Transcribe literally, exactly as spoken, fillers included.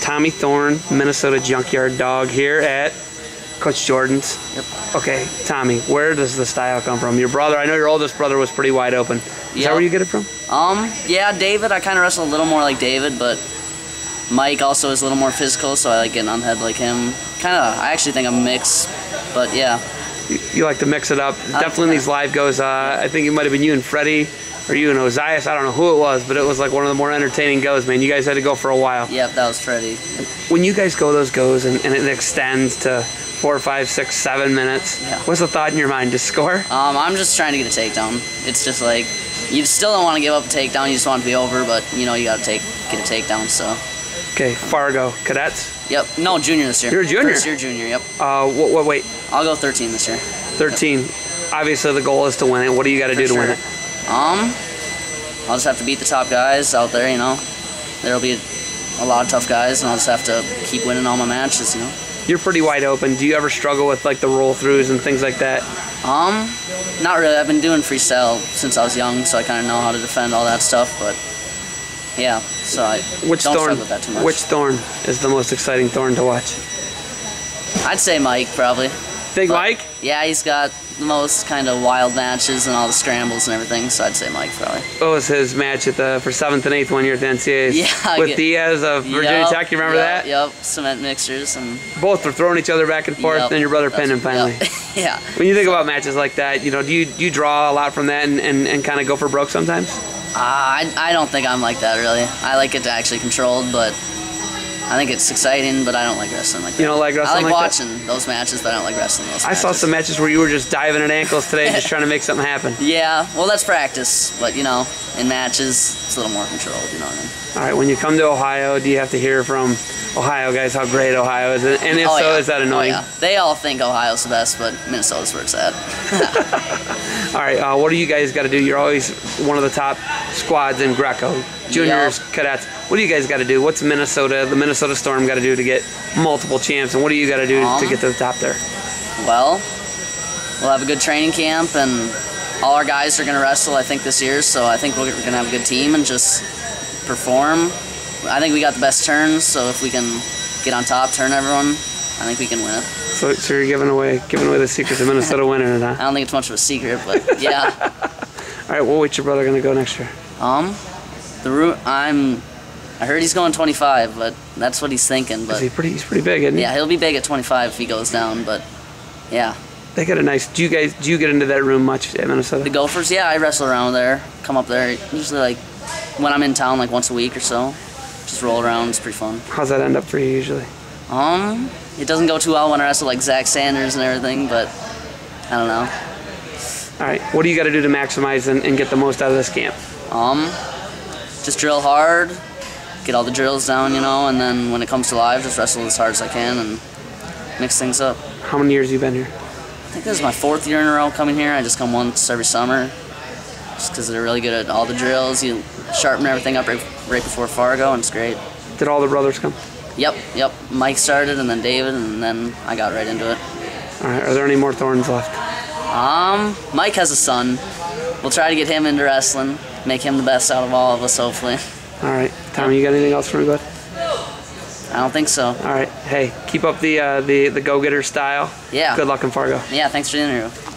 Tommy Thorne, Minnesota Junkyard Dog here at Coach Jordan's. Yep. Okay, Tommy, where does the style come from? Your brother, I know your oldest brother was pretty wide open. Is yep. that where you get it from? Um, yeah, David, I kind of wrestle a little more like David, but Mike also is a little more physical, so I like getting on the head like him. Kind of, I actually think I'm a mix, but yeah. You, you like to mix it up. Uh, Definitely in these live goes, uh, I think it might have been you and Freddie, or you and Ozias, I don't know who it was, but it was like one of the more entertaining goes, man. You guys had to go for a while. Yep, that was Freddie. When you guys go those goes and, and it extends to four, five, six, seven minutes, yeah. what's the thought in your mind? Just score? Um, I'm just trying to get a takedown. It's just like, you still don't want to give up a takedown, you just want it to be over, but you know, you got to take get a takedown, so. Okay, Fargo, cadets? Yep, no, junior this year. You're a junior? First year junior, yep. Uh, what, what, wait. I'll go thirteen this year. thirteen. Yep. Obviously the goal is to win it. What do you got to do to sure. win it? Um, I'll just have to beat the top guys out there, you know. There'll be a lot of tough guys, and I'll just have to keep winning all my matches, you know. You're pretty wide open. Do you ever struggle with like the roll-throughs and things like that? Um, not really. I've been doing freestyle since I was young, so I kind of know how to defend all that stuff, but yeah, so I which don't thorn, struggle with that too much. Which thorn is the most exciting thorn to watch? I'd say Mike, probably. Big but, Mike? Yeah, he's got the most kind of wild matches and all the scrambles and everything, so I'd say Mike, probably. What was his match at the for seventh and eighth one year at the N C A As? Yeah, with get, Diaz of Virginia yep, Tech, you remember yep, that? Yep, cement mixers. And both were throwing each other back and forth, yep, and your brother pinned him finally. Yep. Yeah. When you think about matches like that, you know, do you, do you draw a lot from that and, and, and kind of go for broke sometimes? Uh, I, I don't think I'm like that, really. I like it to actually controlled, but I think it's exciting, but I don't like wrestling like that. You don't like wrestling I like, like watching that? those matches, but I don't like wrestling those I matches. saw some matches where you were just diving at ankles today, just trying to make something happen. Yeah, well, that's practice, but, you know, in matches, it's a little more controlled, you know what I mean? All right, when you come to Ohio, do you have to hear from Ohio guys how great Ohio is? And if oh, so, yeah. is that annoying? Oh, yeah. They all think Ohio's the best, but Minnesota's where it's at. All right, uh, what do you guys got to do? You're always one of the top squads in Greco, juniors, yep. cadets. What do you guys got to do? What's Minnesota, the Minnesota Storm, got to do to get multiple champs? And what do you got to do um, to get to the top there? Well, we'll have a good training camp, and all our guys are going to wrestle, I think, this year. So I think we're going to have a good team and just perform. I think we got the best turns, so if we can get on top, turn everyone, I think we can win it. So, so you're giving away giving away the secrets of Minnesota winning it, huh? I don't think it's much of a secret, but yeah. All right, what weight's your brother gonna go next year? Um, the root. I'm. I heard he's going twenty-five, but that's what he's thinking. But is he pretty? He's pretty big, isn't he? Yeah, he'll be big at twenty-five if he goes down. But yeah. They got a nice. Do you guys do you get into that room much at Minnesota? The Gophers, yeah, I wrestle around there. Come up there usually like when I'm in town, like once a week or so. Just roll around. It's pretty fun. How's that end up for you usually? Um, it doesn't go too well when I wrestle like Zach Sanders and everything, but I don't know. All right, what do you got to do to maximize and, and get the most out of this camp? Um, just drill hard, get all the drills down, you know, and then when it comes to live, just wrestle as hard as I can and mix things up. How many years have you been here? I think this is my fourth year in a row coming here. I just come once every summer, just because they're really good at all the drills. You sharpen everything up right, right before Fargo, and it's great. Did all the brothers come? Yep, yep. Mike started, and then David, and then I got right into it. All right, are there any more thorns left? Um, Mike has a son. We'll try to get him into wrestling, make him the best out of all of us, hopefully. All right, Tommy, you got anything else for me, bud? I don't think so. All right, hey, keep up the uh, the the go-getter style. Yeah. Good luck in Fargo. Yeah, thanks for the interview.